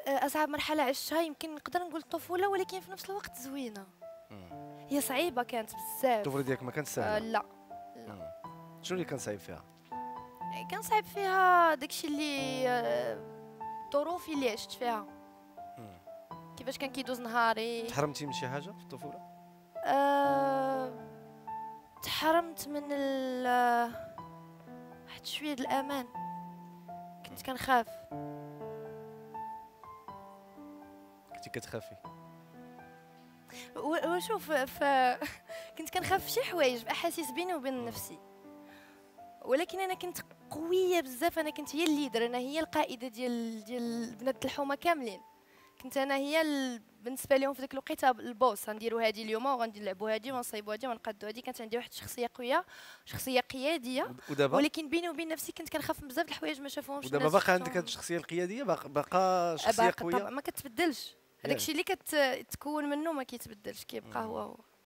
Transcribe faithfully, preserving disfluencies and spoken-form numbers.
اصعب مرحله عشتها يمكن نقدر نقول الطفوله، ولكن في نفس الوقت زوينه. هي صعيبه كانت بزاف. الطفوله ديالك ما كانت آه سهله؟ لا لا. مم. شنو اللي كان صعيب فيها؟ كان صعيب فيها داكشي اللي آه، الظروف اللي عشت فيها. مم. كيفاش كان كيدوز نهاري. تحرمتي من شي حاجه في الطفوله؟ أه... تحرمت من ال آه، واحد شويه د الامان. كنت كنخاف. كنتي كتخافي؟ و- وشوف ف كنت كنخاف في شي حوايج، باحاسيس بيني وبين نفسي، ولكن انا كنت قويه بزاف. انا كنت هي الليدر، انا هي القائده ديال ديال بنات الحومه كاملين. كنت انا هي ال... بالنسبه لهم في ذاك الوقيته البوس. غنديروا هذه اليوم وغندي نلعبوا هذه ونصايبوا هذه ونقادوا هذه. كانت عندي واحد الشخصيه قويه، شخصيه قياديه. ود- ودابا؟ ولكن بيني وبين نفسي كنت كنخاف من بزاف د الحوايج ما شافوهمش ودابا الناس. باقا عندك هاد شفتهم. الشخصيه القياديه؟ باقا باقا شخصيه باقي قويه؟ طبعا ما كتبدلش. هذاك ياك. الشيء اللي كتكون منه ما كيتبدلش، كيبقى هو هو.